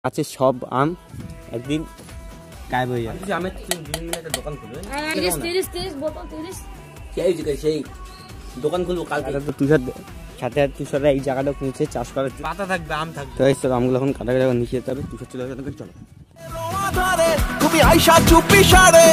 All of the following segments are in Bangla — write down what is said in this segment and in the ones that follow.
আছে সব আম একদিন গায়েব হয়ে যাবে। আমের একটা দোকান খুলবে, 30 বোতল 30 সেই দোকান খুলবো কালকে। তো তুষার সাথে তুষাররা এই জায়গাটা কিনেছে চাষ করার, পাতা থাকবে, আম থাকবে। তো এই চলো আমগুলো এখন কাটা কাটা নিচে যেতে হবে। তুষার চলে যাবে, চলো। তুমি আইসা চুপি সারে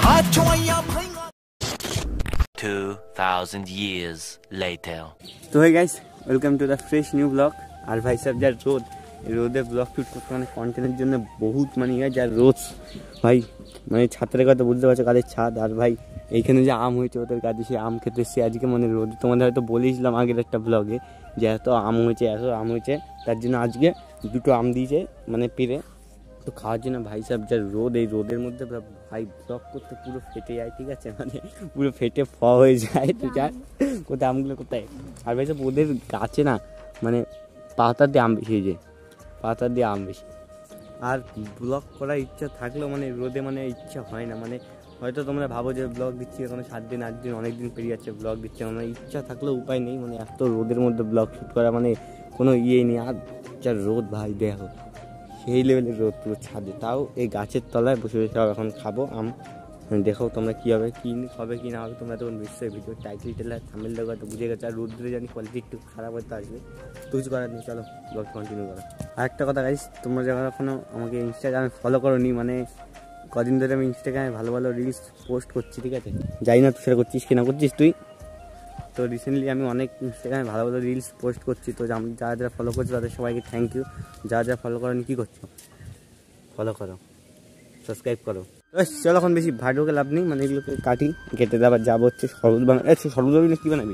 2000 years later. তো hey guys, welcome to the fresh new blog. আর ভাই সাহেব যার রোদ, এই রোদে ব্লগ শুট করতে মানে কন্টেন্টের জন্য বহুত মানে যার রোদ ভাই, মানে ছাত্রের কথা বুঝতে পারছো, কাদের ছাদ। আর ভাই এইখানে যে আম হয়েছে ওদের কাছে, সে আম খেতে এসেছি আজকে। মানে রোদে তোমাদের হয়তো বলেছিলাম আগের একটা ব্লগে যে এত আম হয়েছে, তার জন্য আজকে দুটো আম দিয়েছে মানে পেরে তো খাওয়ার জন্য। ভাই সাহেব যার রোদ, এই রোদের মধ্যে ভাই ব্লগ করতে পুরো ফেটে যায়, ঠিক আছে, মানে পুরো ফেটে হয়ে যায়। তো যার কোথায় আমগুলো কোথায়। আর ভাই সাহেব ওদের গাছে না মানে পাতা দিয়ে আম বেশি হয়েছে, পাতা দিয়ে আম বেশি। আর ব্লগ করার ইচ্ছা থাকলেও মানে রোদে মানে ইচ্ছা হয় না। মানে হয়তো তোমরা ভাবো যে ব্লগ দিচ্ছি এখন 7 দিন 8 দিন অনেক দিন পেরিয়ে যাচ্ছে, ব্লগ দিচ্ছে, মানে ইচ্ছা থাকলেও উপায় নেই। মানে এত রোদের মধ্যে ব্লগ শ্যুট করা মানে কোনো ইয়ে নেই। আর যার রোদ ভাই দেখো, সেই লেভেলের রোদ পুরো ছাদে, তাও এই গাছের তলায় বসে বসে এখন খাবো আম। দেখো তোমরা কী হবে, কী হবে কি না হবে, তোমরা তখন নিশ্চয়ই ভিডিও টাইটেল টেলার থাম্বনেল দেখো তো বুঝে গেছো। আর রোদ্রে জানি কোয়ালিটি একটু খারাপ হতে আসবে, তো কিছু করার নেই, চলো ব্লগ কন্টিনিউ করো। আর একটা কথা গাইস, তোমরা যখন এখনও আমাকে ইনস্টাগ্রামে ফলো করো নি, মানে কদিন ধরে আমি ইনস্টাগ্রামে ভালো ভালো রিলস পোস্ট করছি, ঠিক আছে, জানি না তুই সেটা করছিস কিনা, করছিস তুই তো। রিসেন্টলি আমি অনেক ইনস্টাগ্রামে ভালো ভালো রিলস পোস্ট করছি, তো যারা যারা ফলো করছো তাদের সবাইকে থ্যাংক ইউ। যারা যারা ফলো করো নি কী করছো, ফলো করো, সাবস্ক্রাইব করো। চলো এখন বেশি ভাইডোকে লাভ নেই, মানে এগুলোকে কাটি, কেটে আবার যাবো হচ্ছে শরবত বানাবো। শরবত বানাবি কী বানাবি?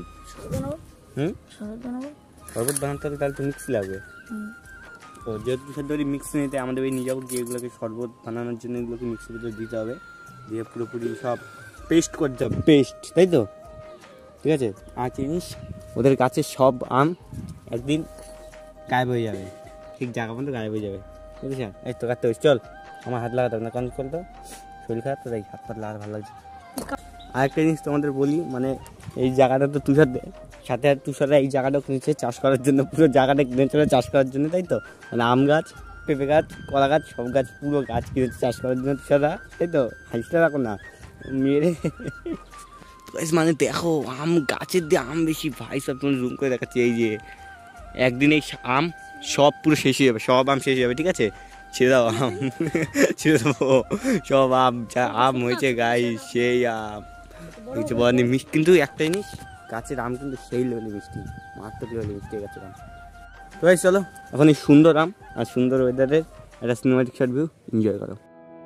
শরবত বানাতে হলে তাহলে তো মিক্সি লাগবে। তো যেহেতু যদি মিক্সি নিতে আমাদের ওই নিয়ে যাবো গিয়ে এগুলোকে শরবত বানানোর জন্য এগুলোকে মিক্সির ভিতরে দিতে হবে, দিয়ে পুরোপুরি সব পেস্ট করতে হবে, পেস্ট, তাই তো, ঠিক আছে। আর জিনিস ওদের গাছে সব আম একদিন গায়েব হয়ে যাবে, ঠিক জায়গা পর্যন্ত গায়েব হয়ে যাবে, বুঝেছেন? এই তো কাটতে হবে, চল। আমার হাত লাগাতে হবে না, কারণ করতো শরীর খারাপ তো, তাই হাত পাত লাগাতে ভালো লাগছে। আর একটা জিনিস তোমাদের বলি, মানে এই জায়গাটা তো তুষাররা এই জায়গাটাও কিনেছে চাষ করার জন্য, পুরো জায়গাটা কিনেছে চাষ করার জন্য, তাই তো, মানে আম গাছ, পেঁপে গাছ, কলা গাছ, সব গাছ, পুরো গাছ কিনেছে চাষ করার জন্য তুষাররা, তাই তো। হাইসটা রাখো না মেরে, মানে দেখো আম গাছের দিয়ে আম বেশি ভাই সব। তোমার জুম করে দেখাচ্ছি, এই যে একদিন এই আম সব পুরো শেষ হয়ে যাবে, সব আম শেষ হয়ে যাবে, ঠিক আছে, ছেড়ে দাও আম, ছেড়ে দেবো সব আম, যা আম হয়েছে গাই সেই আম হয়েছে বলেনি মিষ্টি। কিন্তু একটা জিনিস, গাছের আম কিন্তু সেই লেভেলে মিষ্টি, মারাত্মক লেভেলে মিষ্টি গাছের আম। তো ভাই চলো এখন এই সুন্দর আম আর সুন্দর ওয়েদারের একটা সিনেমাটিক শট ভিউ এনজয় করো।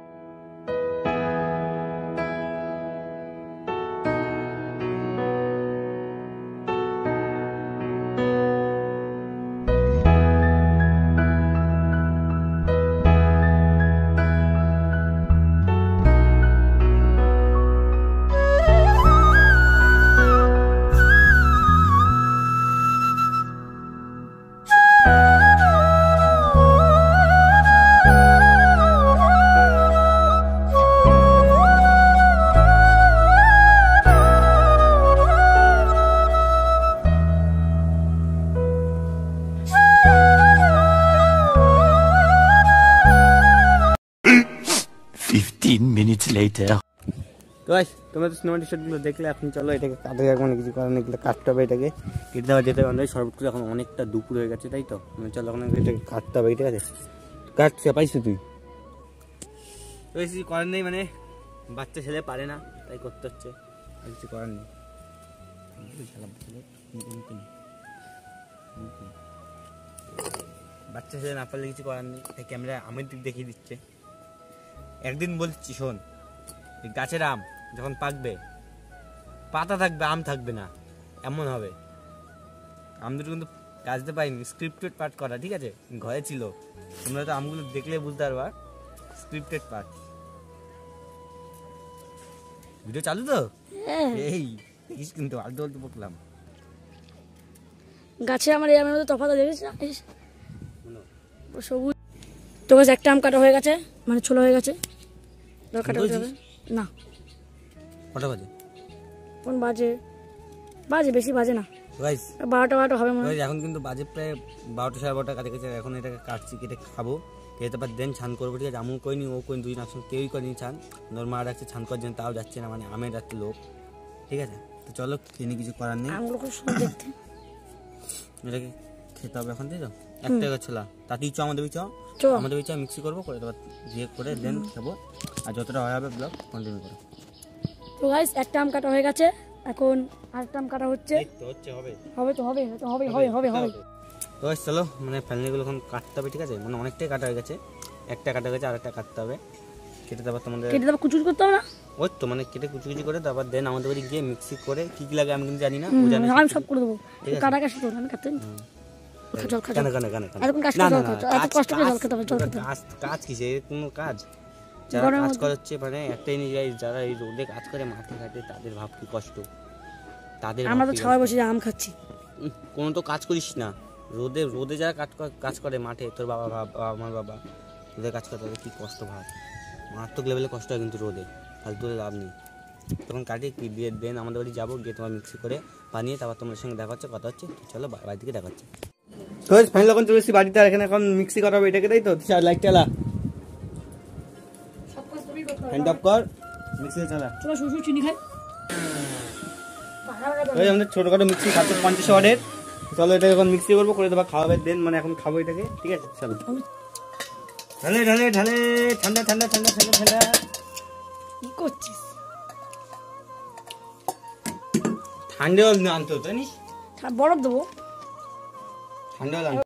Minutes later. তো ভাই তোমরা তো সিনেমাটিক শটগুলো দেখলে, এখন চলো এটাকে কাটে যাক, মানে কিছু করার নেই, এগুলো কাটতে হবে, এটাকে কেটে দেওয়া যেতে হবে। শরবতগুলো এখন অনেকটা দুপুর হয়ে গেছে, তাই তো, মানে চলো এখন এটাকে কাটতে হবে, ঠিক আছে, কাটছে পাইছো তুই তো। কিছু করার নেই, মানে বাচ্চা ছেলে পারে না তাই করতে হচ্ছে, আর কিছু করার নেই। বাচ্চা ছেলে না পারলে কিছু করার নেই, তাই ক্যামেরা আমের দিক দেখিয়ে দিচ্ছে। একদিন বলছি শোন, গাছের আম যখন পাকবে পাতা থাকবে, আম থাকবে না, এমন হবে। আম দুটো কিন্তু গাছতে পাইনি, স্ক্রিপ্টেড পার্ট করা, ঠিক আছে, ঘরে ছিল, তোমরা তো আমগুলো দেখলে বুঝতে পারবা, স্ক্রিপ্টেড পার্ট। ভিডিও চালু তো, এই দেখিস কিন্তু আলতো আলতো বকলাম। গাছে আমার এই আমের মধ্যে তফাৎ দেখেছিস না, সবুজ। তো গাছ একটা আম কাটা হয়ে গেছে, মানে ছোলা হয়ে গেছে, কাটা হয়ে যাবে না। কটা বাজে? কোন বাজে বেশি বাজে না, 12টা হবে মনে হয়। এখন কিন্তু বাজে প্রায় 12টা 12:30 কাছাকাছি। এখন এটাকে কাটছি, কেটে খাবো, তারপর দেন ছান করবো, ঠিক আছে? আমু করিনি, ও করিনি, দুই একসঙ্গে কেউই করিনি ছান। নর্মাল রাখছে ছান করার জন্য, তাও যাচ্ছে না, মানে আমের একটা লোক, ঠিক আছে? তো চলো কিনে কিছু করার নেই, আমগুলো খুব সুন্দর দেখতে। এটাকে খেতে হবে এখন, তাই তো? একটা ছোলা তাতেই চ আমাদের চ চ। আমাদের চ মিক্সি করবো, করে তারপর দিয়ে করে দেন খাবো। আর যতটা হয় হবে ব্লগ কন্টিনিউ করো। তো গাইস একটা আম কাটা হয়ে গেছে, এখন আরেকটা আম কাটা হচ্ছে। হবে হবে তো হবে, তো হবে হবে হবে হবে। তো guys, চলো মানে ফ্যামিলিগুলো এখন কাটতে হবে, ঠিক আছে? মানে অনেকটাই কাটা হয়ে গেছে, একটা কাটা হয়ে গেছে, আর একটা কাটতে হবে। কেটে তারপর তোমাদের কেটে তারপর কুচুর করতে হবে না? ওই তো মানে কেটে কুচি কুচি করে তারপর দেন আমাদের বাড়ি গিয়ে মিক্সি করে কি কি লাগে আমি কিন্তু জানি না, ও জানে। আমি সব করে দেবো, ঠিক আছে। কাটা কাছে তোর আমি কাটতে জল খাচ্ছি। কানে কানে কানে কানে এরকম কাজ না করে না জল না, খাচ্ছি, এত কষ্ট করে জল খেতে হবে, জল খেতে হবে। কাজ কাজ কিসে কোনো কাজ? যারা গরমের কাজ মধ্যে। করে হচ্ছে মানে একটাই নিয়ে যায়, যারা এই রোদে কাজ করে মাঠে ঘাটে, তাদের ভাব কি কষ্ট, তাদের আমরা ভাব তো কি ছাওয়ায় কষ্ট। বসে আম খাচ্ছি। কোনো তো কাজ করিস না, রোদে রোদে যারা কাজ করে মাঠে, তোর বাবা আমার বাবা রোদে কাজ করে, তাদের কি কষ্ট ভাব, মারাত্মক লেভেলে কষ্ট হয় কিন্তু রোদে, ফালতু লাভ নেই। তখন কাটে কি দিয়ে দেন আমাদের বাড়ি যাবো, গিয়ে তোমার মিক্সি করে বানিয়ে তারপর তোমার সঙ্গে দেখা হচ্ছে, কথা হচ্ছে। চলো বাড়ি থেকে দেখা হচ্ছে। তো ফাইনাল এখন চলে এসেছি বাড়িতে, আর এখানে এখন মিক্সি করা হবে এটাকে, তাই তো? লাইট চালা, হ্যান্ড অফ কর, মিক্সি চালা। চলো শুধু চিনি খাই। ওই আমাদের ছোটখাটো মিক্সি 750 ওয়াটের। চলো এটা এখন মিক্সি করবো, করে দেবো খাওয়াবে দেন, মানে এখন খাবো এটাকে, ঠিক আছে? চলো ঢালে ঢালে ঢালে, ঠান্ডা ঠান্ডা ঠান্ডা ঠান্ডা ঠান্ডা। কি করছিস? ঠান্ডা জল আনতে হতো জানিস, বরফ দেবো। ঠান্ডা জল